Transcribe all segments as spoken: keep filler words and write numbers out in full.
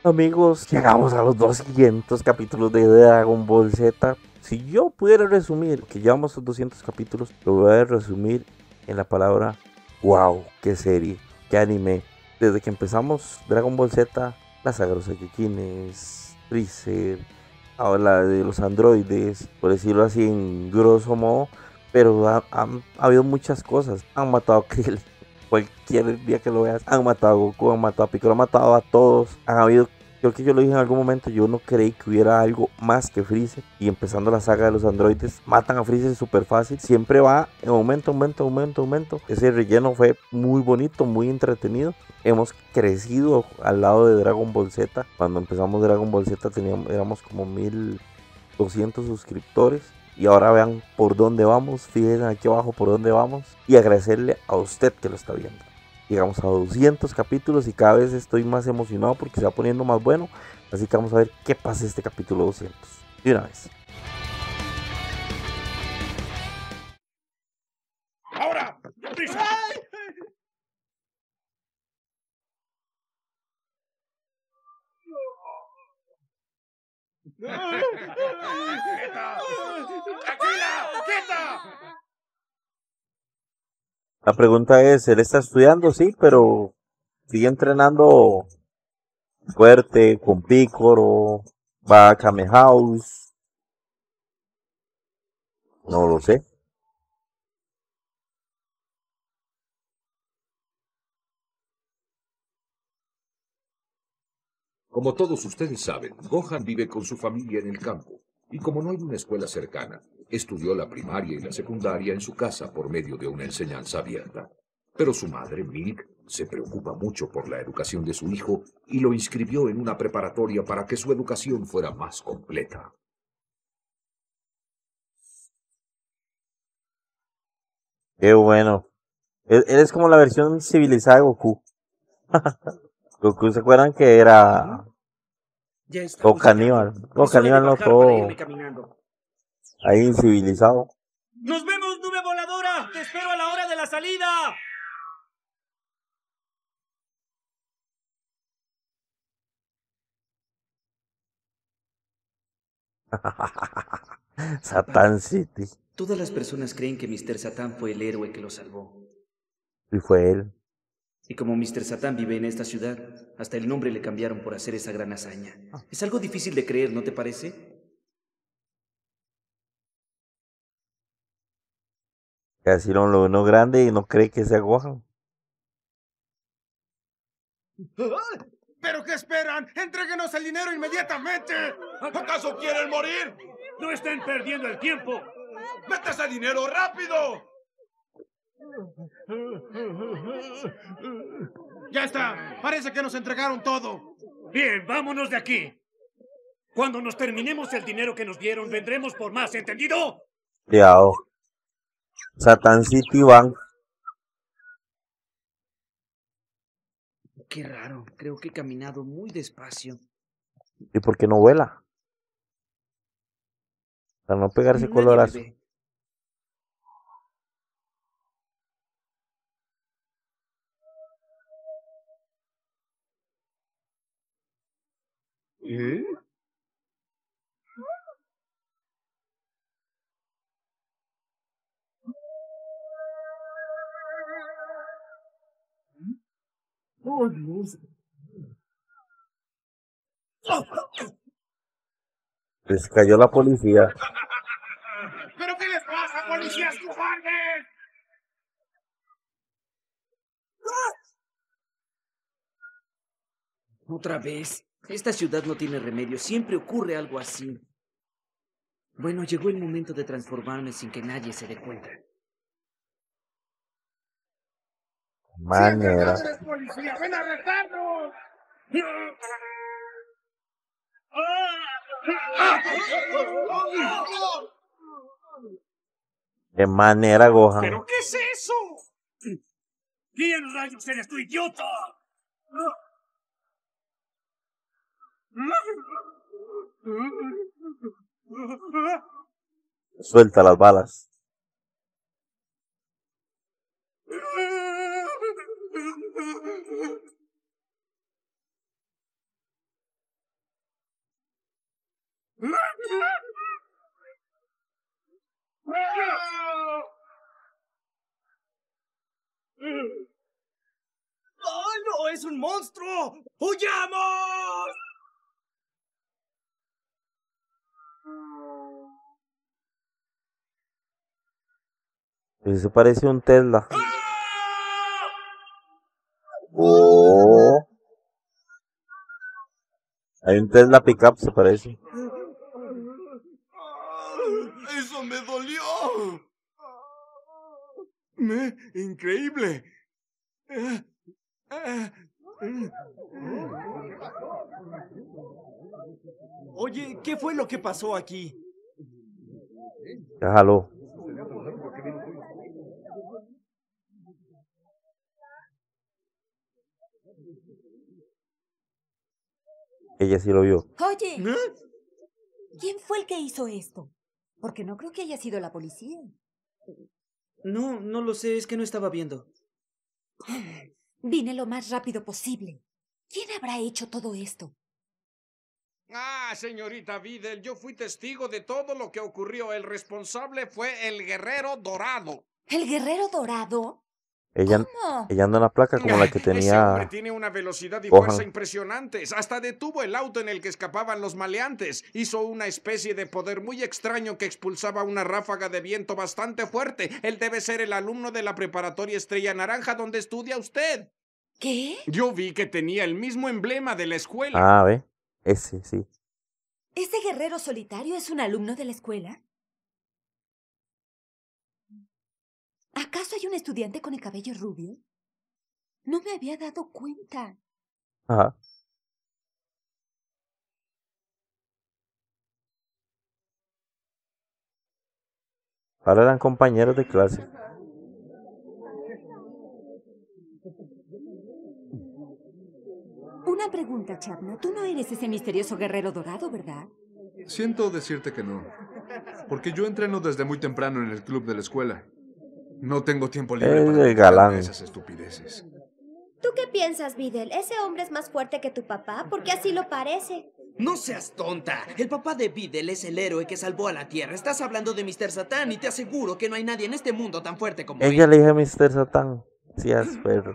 Amigos, llegamos a los doscientos capítulos de Dragon Ball Z. Si yo pudiera resumir que llevamos los doscientos capítulos, lo voy a resumir en la palabra wow, qué serie, qué anime. Desde que empezamos Dragon Ball Z, la saga de los Saiyajines, Freezer, ahora la de los androides, por decirlo así en grosso modo, pero ha, han- ha habido muchas cosas. Han matado a Krill, cualquier día que lo veas, han matado a Goku, han matado a Piccolo, han matado a todos. Han habido, creo que yo lo dije en algún momento, yo no creí que hubiera algo más que Freezer. Y empezando la saga de los androides, matan a Freezer súper fácil. Siempre va en aumento, aumento, aumento, aumento. Ese relleno fue muy bonito, muy entretenido. Hemos crecido al lado de Dragon Ball Z. Cuando empezamos Dragon Ball Z teníamos, éramos como mil doscientos suscriptores. Y ahora vean por dónde vamos, fíjense aquí abajo por dónde vamos. Y agradecerle a usted que lo está viendo. Llegamos a doscientos capítulos y cada vez estoy más emocionado porque se va poniendo más bueno. Así que vamos a ver qué pasa este capítulo doscientos. De una vez. ¡Ahora! ¡Prisa! ¡Quieta! ¡Tranquila! ¡Quieta! La pregunta es, ¿él está estudiando? Sí, pero sigue entrenando fuerte con Piccolo, va a Kame House, no lo sé. Como todos ustedes saben, Gohan vive con su familia en el campo, y como no hay una escuela cercana, estudió la primaria y la secundaria en su casa por medio de una enseñanza abierta. Pero su madre, Milk, se preocupa mucho por la educación de su hijo y lo inscribió en una preparatoria para que su educación fuera más completa. Qué bueno. Él, él es como la versión civilizada de Goku. Goku, ¿se acuerdan que era Ya todo estamos caníbal? llegando. Todo Es hora de caníbal, no bajar para todo irme caminando. ahí incivilizado. ¡Nos vemos, nube voladora! ¡Te espero a la hora de la salida! Papá, Satan City. todas las personas creen que mister Satan fue el héroe que lo salvó. Y fue él. Y como mister Satan vive en esta ciudad, hasta el nombre le cambiaron por hacer esa gran hazaña. Es algo difícil de creer, ¿no te parece? Que así lo uno grande y no cree que sea Gohan. ¿Pero qué esperan? ¡Entréguenos el dinero inmediatamente! ¿Acaso quieren morir? ¡No estén perdiendo el tiempo! ¡Mete ese dinero rápido! Ya está. Parece que nos entregaron todo. Bien, vámonos de aquí. Cuando nos terminemos el dinero que nos dieron, vendremos por más, ¿entendido? Cuidado. Satan City Bank. Qué raro, creo que he caminado muy despacio. ¿Y por qué no vuela? Para no pegarse Nadie me colorazo. ve. ¿Eh? Oh, Dios. Les cayó la policía. ¿Pero qué les pasa, policías cobardes? Otra vez. Esta ciudad no tiene remedio. Siempre ocurre algo así. Bueno, llegó el momento de transformarme sin que nadie se dé cuenta. Manera. ¡Siempre eres policía! ¡Ven a arrestarnos! De manera Gohan. ¿Pero qué es eso? ¿Quién rayos eres tú, idiota? Suelta las balas. ¡Ay, no! ¡Es un monstruo! ¡Huyamos! Eso parece un Tesla. Oh. Hay un Tesla pickup, se parece. ¡Eso me dolió! Me, increíble. Oye, ¿qué fue lo que pasó aquí? Déjalo. Ella sí lo vio. Oye, ¿Eh? ¿quién fue el que hizo esto? Porque no creo que haya sido la policía. No, no lo sé, es que no estaba viendo. Vine lo más rápido posible. ¿Quién habrá hecho todo esto? Ah, señorita Videl, yo fui testigo de todo lo que ocurrió. El responsable fue el Guerrero Dorado. ¿El Guerrero Dorado? Ella, ¿Cómo? ella anda en una placa como la que Ese hombre tenía. tiene una velocidad y Gohan. fuerza impresionantes. Hasta detuvo el auto en el que escapaban los maleantes. Hizo una especie de poder muy extraño que expulsaba una ráfaga de viento bastante fuerte. Él debe ser el alumno de la preparatoria Estrella Naranja donde estudia usted. ¿Qué? Yo vi que tenía el mismo emblema de la escuela. Ah, ve. Ese, sí. ¿Ese guerrero solitario es un alumno de la escuela? ¿Acaso hay un estudiante con el cabello rubio? No me había dado cuenta. Ajá. Ahora eran compañeros de clase. Una pregunta, Chapna. Tú no eres ese misterioso guerrero dorado, ¿verdad? Siento decirte que no. Porque yo entreno desde muy temprano en el club de la escuela. No tengo tiempo libre Es para el dedicarme galán. a esas estupideces. ¿Tú qué piensas, Videl? ¿Ese hombre es más fuerte que tu papá? Porque así lo parece. No seas tonta. El papá de Videl es el héroe que salvó a la Tierra. Estás hablando de mister Satán y te aseguro que no hay nadie en este mundo tan fuerte como Ella él. le dije a mister Satan. Sí, es perro.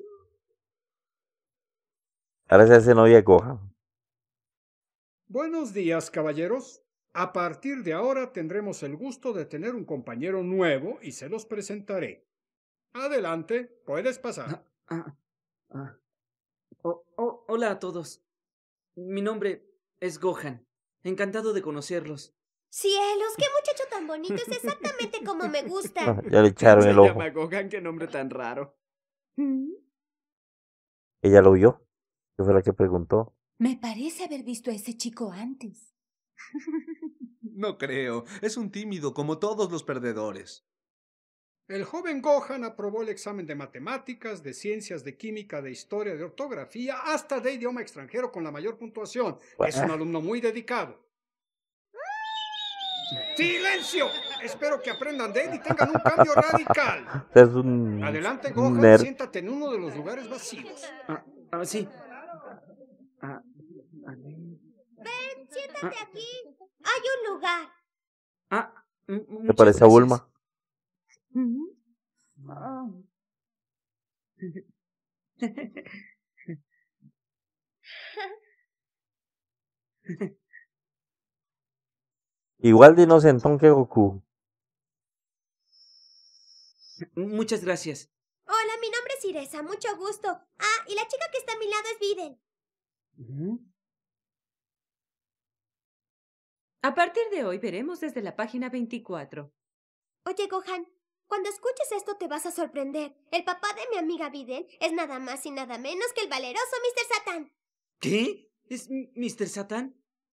Ahora se hace novia de Gohan. Buenos días, caballeros. A partir de ahora tendremos el gusto de tener un compañero nuevo y se los presentaré. Adelante, puedes pasar. Ah, ah. Oh, oh, hola a todos. Mi nombre es Gohan. Encantado de conocerlos. Cielos, qué muchacho tan bonito. Es exactamente como me gusta. Ya le echaron Se el ojo. llama Gohan, qué nombre tan raro. Ella lo vio. Que fue la que preguntó. Me parece haber visto a ese chico antes. No creo. Es un tímido como todos los perdedores. El joven Gohan aprobó el examen de matemáticas, de ciencias, de química, de historia, de ortografía, hasta de idioma extranjero con la mayor puntuación. Es un alumno muy dedicado. ¡Silencio! Espero que aprendan de él y tengan un cambio radical. Es un, Adelante, un Gohan, nerd. siéntate en uno de los lugares vacíos. Ah, ah, sí. Ah, a ver. Ven, siéntate aquí. Hay un lugar. Ah, m- Se muchas parece a gracias. Bulma. Igual de inocentón que Goku. Muchas gracias. Hola, mi nombre es Iresa. Mucho gusto. Ah, y la chica que está a mi lado es Videl. A partir de hoy veremos desde la página veinticuatro. Oye, Gohan, cuando escuches esto te vas a sorprender. El papá de mi amiga Videl es nada más y nada menos que el valeroso mister Satán. ¿Qué? ¿Es mister Satán?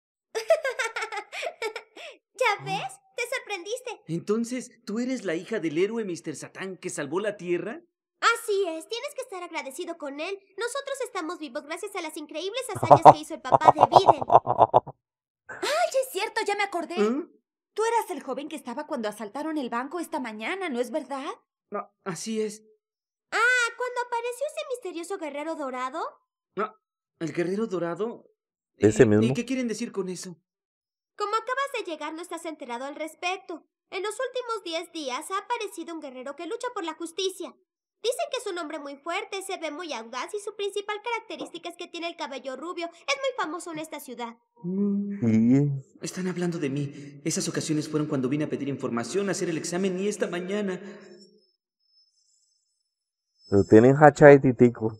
¿Ya ves? Te sorprendiste. Entonces, ¿tú eres la hija del héroe mister Satán que salvó la Tierra? Así es, tienes que estar agradecido con él. Nosotros estamos vivos gracias a las increíbles hazañas que hizo el papá de Videl. ¡Ay, es cierto! Ya me acordé. ¿Eh? Tú eras el joven que estaba cuando asaltaron el banco esta mañana, ¿no es verdad? No, así es. Ah, cuando apareció ese misterioso guerrero dorado. No, ¿el guerrero dorado? Ese ¿Y- mismo. ¿Y qué quieren decir con eso? Como acabas de llegar, no estás enterado al respecto. En los últimos diez días ha aparecido un guerrero que lucha por la justicia. Dicen que es un hombre muy fuerte, se ve muy audaz y su principal característica es que tiene el cabello rubio. Es muy famoso en esta ciudad. Sí. Están hablando de mí. Esas ocasiones fueron cuando vine a pedir información, a hacer el examen y esta mañana. Lo tienen hacha de titico.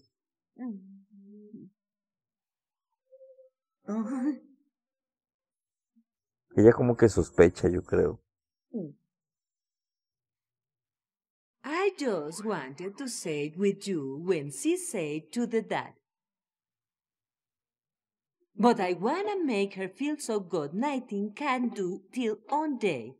Ella como que sospecha, yo creo. I just wanted to say it with you when she said to the dad. But I wanna make her feel so good nothing can do till on day.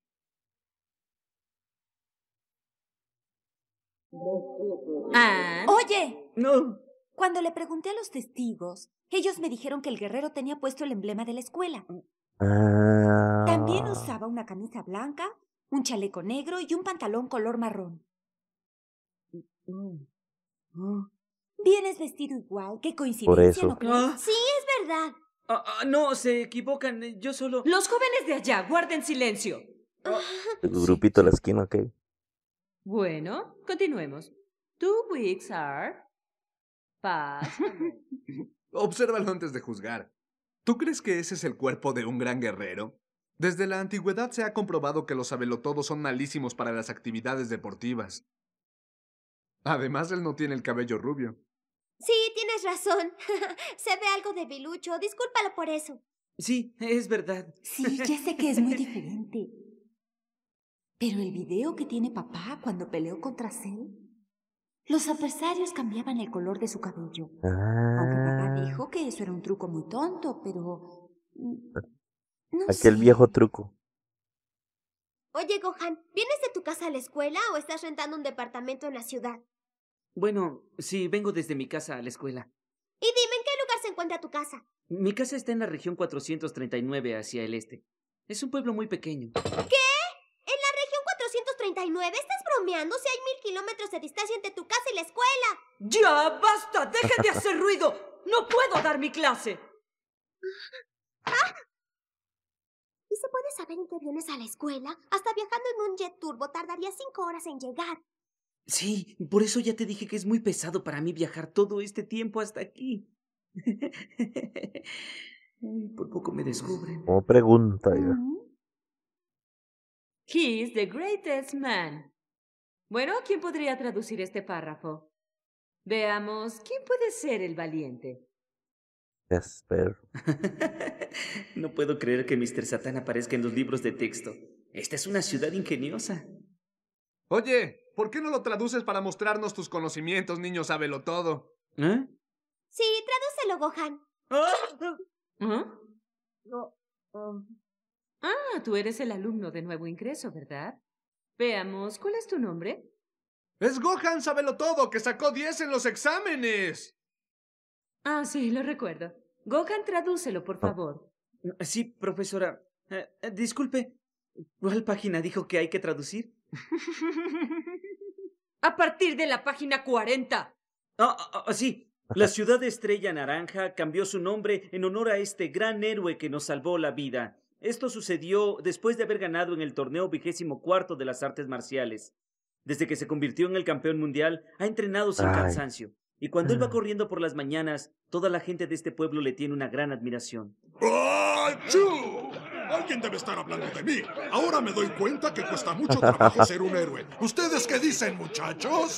And Oye, No. cuando le pregunté a los testigos, ellos me dijeron que el guerrero tenía puesto el emblema de la escuela. Ah. También usaba una camisa blanca, un chaleco negro y un pantalón color marrón. Vienes vestido igual. ¿Qué coincidencia, Por eso. no crees? Ah, Sí, es verdad. ah, ah, no, se equivocan. Yo solo. los jóvenes de allá, guarden silencio. El grupito de la esquina, ok. Bueno, continuemos. Two weeks are past. Obsérvalo antes de juzgar. ¿Tú crees que ese es el cuerpo de un gran guerrero? Desde la antigüedad se ha comprobado que los sabelotodos son malísimos para las actividades deportivas. Además, él no tiene el cabello rubio. Sí, tienes razón. Se ve algo debilucho. Discúlpalo por eso. Sí, es verdad. Sí, ya sé que es muy diferente. Pero el video que tiene papá cuando peleó contra Cell, los adversarios cambiaban el color de su cabello. Aunque papá Ah. dijo que eso era un truco muy tonto, pero... mm, no Aquel sé. viejo truco. Oye, Gohan, ¿vienes de tu casa a la escuela o estás rentando un departamento en la ciudad? Bueno, sí, vengo desde mi casa a la escuela. Y dime, ¿en qué lugar se encuentra tu casa? Mi casa está en la región cuatrocientos treinta y nueve hacia el este. Es un pueblo muy pequeño. ¿Qué? ¿En la región cuatrocientos treinta y nueve? ¿Estás bromeando? Si hay mil kilómetros de distancia entre tu casa y la escuela. ¡Ya basta! ¡Dejen de hacer ruido! ¡No puedo dar mi clase! ¿Y se puede saber en qué vienes a la escuela? Hasta viajando en un jet turbo tardaría cinco horas en llegar. Sí, por eso ya te dije que es muy pesado para mí viajar todo este tiempo hasta aquí. Ay, por poco me descubren. Como pregunta ya. Ujú. He is the greatest man. Bueno, ¿quién podría traducir este párrafo? Veamos, ¿quién puede ser el valiente? Espero. No puedo creer que mister Satan aparezca en los libros de texto. Esta es una ciudad ingeniosa. Oye, ¿por qué no lo traduces para mostrarnos tus conocimientos, niño sabelotodo? ¿Eh? Sí, tradúcelo, Gohan. ¿Ah? Ah, tú eres el alumno de nuevo ingreso, ¿verdad? Veamos, ¿cuál es tu nombre? Es Gohan sabelotodo, que sacó diez en los exámenes. Ah, sí, lo recuerdo. Gohan, tradúcelo, por favor. Sí, profesora. Eh, eh, disculpe, ¿cuál página dijo que hay que traducir? A partir de la página cuarenta. Ah, ah, ah, sí. La ciudad de Estrella Naranja cambió su nombre en honor a este gran héroe que nos salvó la vida. Esto sucedió después de haber ganado en el torneo vigésimo cuarto de las artes marciales. Desde que se convirtió en el campeón mundial, ha entrenado sin Ay. cansancio. Y cuando él va corriendo por las mañanas, toda la gente de este pueblo le tiene una gran admiración. ¡Achú! Alguien debe estar hablando de mí. Ahora me doy cuenta que cuesta mucho trabajo ser un héroe. ¿Ustedes qué dicen, muchachos?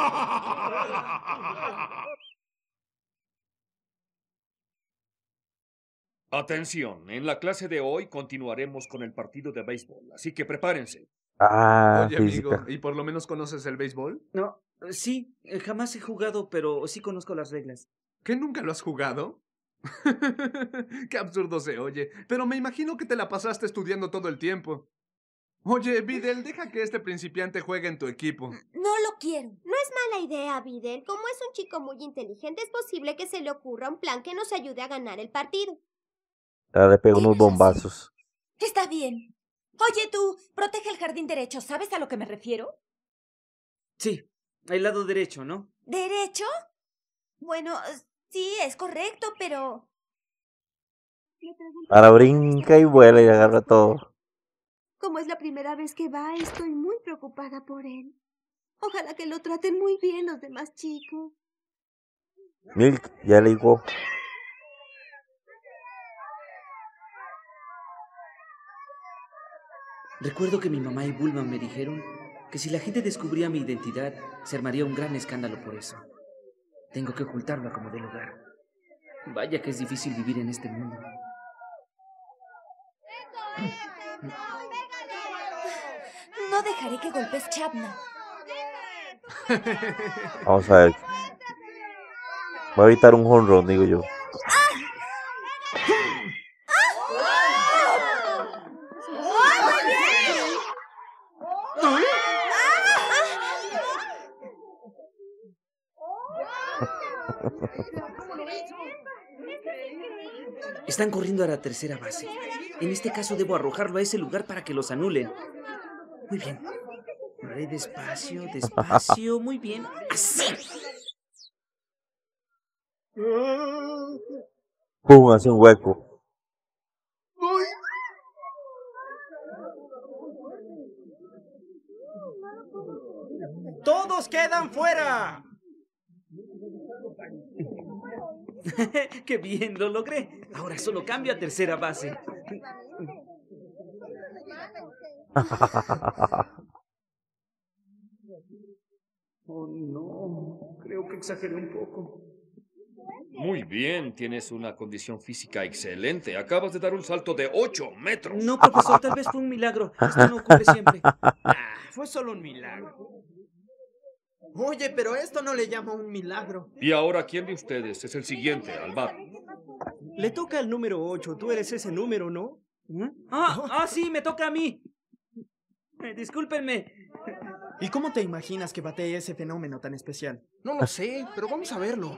Atención, en la clase de hoy continuaremos con el partido de béisbol, así que prepárense. Ah, Oye, física. amigo, ¿y por lo menos conoces el béisbol? No, eh, sí, eh, jamás he jugado, pero sí conozco las reglas. ¿Qué nunca lo has jugado? Qué absurdo se oye, pero me imagino que te la pasaste estudiando todo el tiempo. Oye, Videl, deja que este principiante juegue en tu equipo. No lo quiero. No es mala idea, Videl. Como es un chico muy inteligente, es posible que se le ocurra un plan que nos ayude a ganar el partido. Ahora le pego unos Tienes razón. bombazos. Está bien. Oye, tú, protege el jardín derecho. ¿Sabes a lo que me refiero? Sí, el lado derecho, ¿no? ¿Derecho? Bueno, sí, es correcto, pero... Ahora brinca y vuela y agarra todo. Como es la primera vez que va, estoy muy preocupada por él. Ojalá que lo traten muy bien los demás chicos. Milk, ya le digo. Recuerdo que mi mamá y Bulma me dijeron que si la gente descubría mi identidad, se armaría un gran escándalo por eso. Tengo que ocultarlo a como dé lugar. Vaya que es difícil vivir en este mundo. No dejaré que golpees Chapna. Vamos a ver. Va a evitar un home run, digo yo. Están corriendo a la tercera base. En este caso debo arrojarlo a ese lugar para que los anulen. Muy bien. Lo haré despacio, despacio. Muy bien. ¡Así! Pum, hace un hueco. ¡Todos quedan fuera! ¡Qué bien! Lo logré. Ahora solo cambio a tercera base. Oh, no. Creo que exageré un poco. Muy bien, tienes una condición física excelente. Acabas de dar un salto de ocho metros. No, profesor, tal vez fue un milagro. Esto no ocurre siempre. Ah, fue solo un milagro. Oye, pero esto no le llamo un milagro. Y ahora, ¿quién de ustedes es el siguiente al bat? Le toca el número ocho. Tú eres ese número, ¿no? ¿Eh? Ah, ah, sí, me toca a mí. Eh, discúlpenme. ¿Y cómo te imaginas que batee ese fenómeno tan especial? No lo sé, pero vamos a verlo.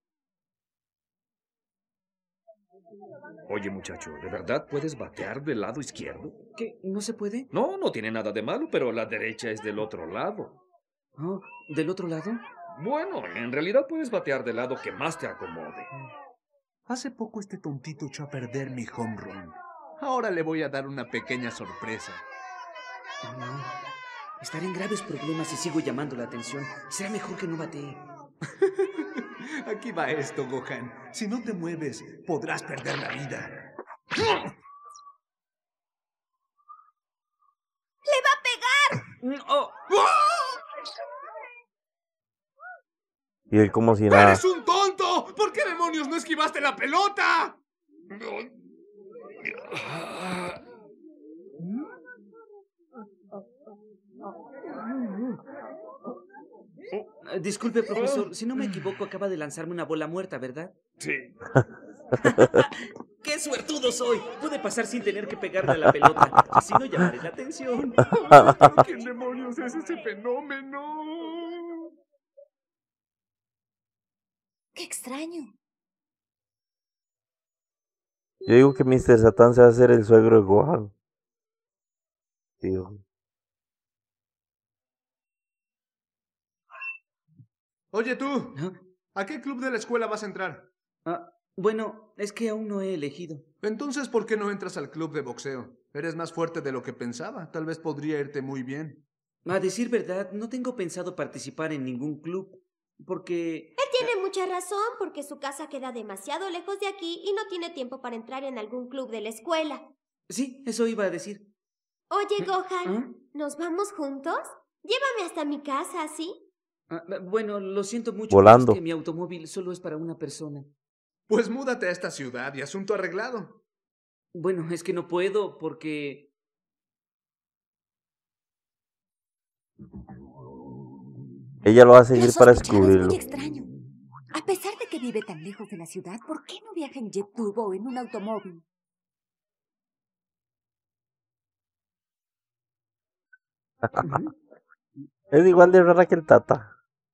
Oye, muchacho, ¿de verdad puedes batear del lado izquierdo? ¿Qué? ¿No se puede? No, no tiene nada de malo, pero la derecha es del otro lado. Oh, ¿del otro lado? Bueno, en realidad puedes batear del lado que más te acomode. Hace poco este tontito echó a perder mi home run. Ahora le voy a dar una pequeña sorpresa. Oh, no. Estaré en graves problemas si sigo llamando la atención. Será mejor que no batee. Aquí va esto, Gohan. Si no te mueves, podrás perder la vida. ¡Le va a pegar! Oh. Y él como si nada. ¡Eres un tonto! ¿Por qué demonios no esquivaste la pelota? Uh, disculpe, profesor. Si no me equivoco, acaba de lanzarme una bola muerta, ¿verdad? Sí. ¡Qué suertudo soy! Pude pasar sin tener que pegarle a la pelota. Así no llamaré la atención. ¿Quién demonios es ese fenómeno? ¡Qué extraño! Yo digo que mister Satan se va a hacer el suegro de Gohan. Tío. Oye tú, ¿Ah? ¿a qué club de la escuela vas a entrar? Ah, bueno, es que aún no he elegido. Entonces, ¿por qué no entras al club de boxeo? Eres más fuerte de lo que pensaba. Tal vez podría irte muy bien. A decir verdad, no tengo pensado participar en ningún club, porque... Él tiene mucha razón, porque su casa queda demasiado lejos de aquí y no tiene tiempo para entrar en algún club de la escuela. Sí, eso iba a decir. Oye, Gohan, ¿Ah? ¿nos vamos juntos? Llévame hasta mi casa, ¿sí? Ah, bueno, lo siento mucho, Volando. pero es que mi automóvil solo es para una persona. Pues múdate a esta ciudad y asunto arreglado. Bueno, es que no puedo porque... Ella lo va a seguir Lo para sospechado es descubrirlo. muy extraño. A pesar de que vive tan lejos de la ciudad, ¿por qué no viaja en jet turbo o en un automóvil? Es igual de rara que el Tata.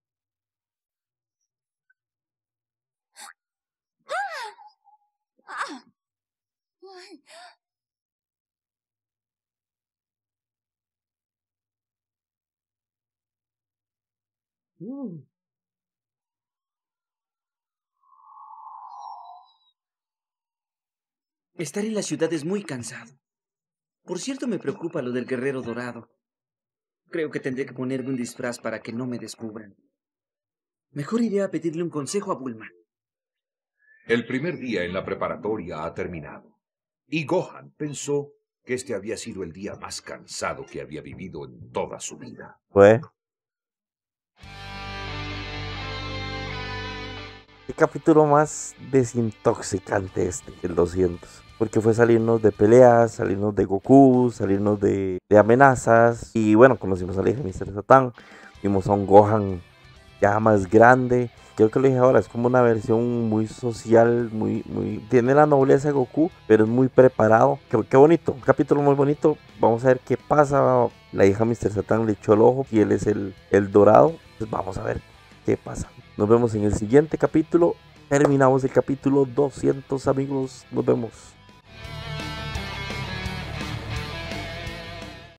¡Ah! Ay. Uh. Estar en la ciudad es muy cansado. Por cierto, me preocupa lo del guerrero dorado. Creo que tendré que ponerme un disfraz para que no me descubran. Mejor iré a pedirle un consejo a Bulma. El primer día en la preparatoria ha terminado, y Gohan pensó que este había sido el día más cansado que había vivido en toda su vida. Fue. El capítulo más desintoxicante este, el doscientos. Porque fue salirnos de peleas, salirnos de Goku, salirnos de, de amenazas. Y bueno, conocimos al hijo de míster Satan. Vimos a un Gohan ya más grande. Creo que lo dije ahora, es como una versión muy social, muy, muy... Tiene la nobleza de Goku, pero es muy preparado. Qué, qué bonito, un capítulo muy bonito. Vamos a ver qué pasa. La hija de míster Satan le echó el ojo y él es el, el dorado. Pues vamos a ver qué pasa. Nos vemos en el siguiente capítulo. Terminamos el capítulo doscientos, amigos. Nos vemos.